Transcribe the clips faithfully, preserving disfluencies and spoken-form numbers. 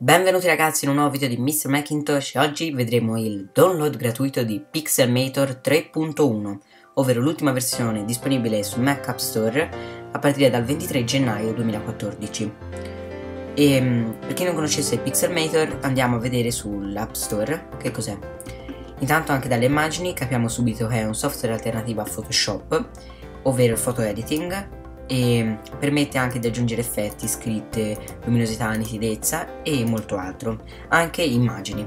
Benvenuti ragazzi in un nuovo video di mister Macintosh e oggi vedremo il download gratuito di Pixelmator tre punto uno, ovvero l'ultima versione disponibile su Mac App Store a partire dal ventitré gennaio duemilaquattordici. E per chi non conoscesse Pixelmator andiamo a vedere sull'App Store che cos'è. Intanto anche dalle immagini capiamo subito che è un software alternativo a Photoshop, ovvero il photo editing, e permette anche di aggiungere effetti, scritte, luminosità, nitidezza e molto altro, anche immagini.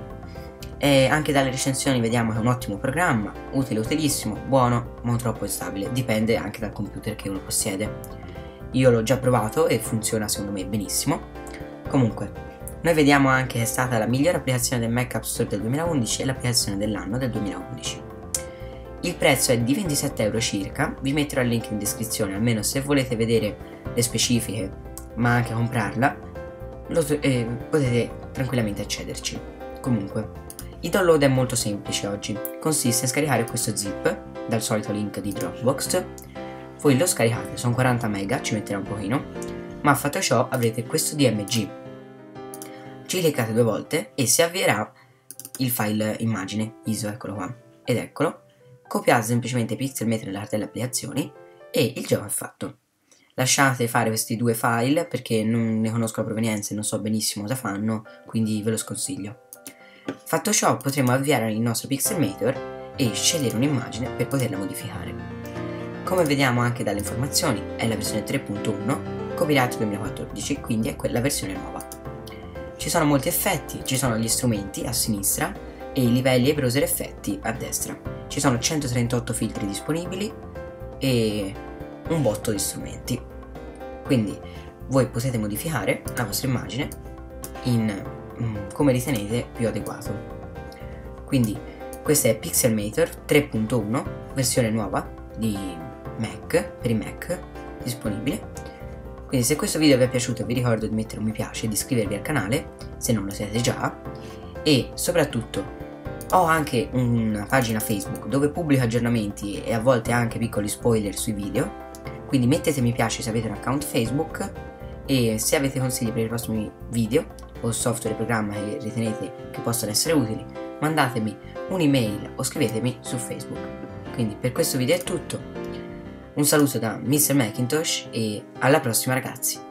E anche dalle recensioni vediamo che è un ottimo programma, utile, utilissimo, buono, ma non troppo instabile, dipende anche dal computer che uno possiede. Io l'ho già provato e funziona secondo me benissimo. Comunque, noi vediamo anche che è stata la migliore applicazione del Mac App Store del duemilaundici e l'applicazione dell'anno del duemilaundici. Il prezzo è di ventisette euro circa, vi metterò il link in descrizione, almeno se volete vedere le specifiche ma anche comprarla, lo, eh, potete tranquillamente accederci. Comunque, il download è molto semplice oggi, consiste in scaricare questo zip dal solito link di Dropbox, voi lo scaricate, sono quaranta mega, ci metterà un pochino, ma fatto ciò avrete questo D M G. Ci cliccate due volte e si avvierà il file immagine I S O, eccolo qua, ed eccolo. Copiate semplicemente Pixelmator nella cartella applicazioni e il gioco è fatto. Lasciate fare questi due file perché non ne conosco la provenienza e non so benissimo cosa fanno, quindi ve lo sconsiglio. Fatto ciò potremo avviare il nostro Pixelmator e scegliere un'immagine per poterla modificare. Come vediamo anche dalle informazioni è la versione tre punto uno, copyright duemilaquattordici, quindi è quella versione nuova. Ci sono molti effetti, ci sono gli strumenti a sinistra e i livelli e browser effetti a destra. Ci sono centotrentotto filtri disponibili e un botto di strumenti. Quindi voi potete modificare la vostra immagine in mm, come ritenete più adeguato. Quindi questa è Pixelmator tre punto uno, versione nuova di Mac, per i Mac, disponibile. Quindi se questo video vi è piaciuto vi ricordo di mettere un mi piace e di iscrivervi al canale se non lo siete già, e soprattutto ho anche una pagina Facebook dove pubblico aggiornamenti e a volte anche piccoli spoiler sui video, quindi mettete mi piace se avete un account Facebook, e se avete consigli per i prossimi video o software e programma che ritenete che possano essere utili, mandatemi un'email o scrivetemi su Facebook. Quindi per questo video è tutto, un saluto da mister Macintosh e alla prossima ragazzi!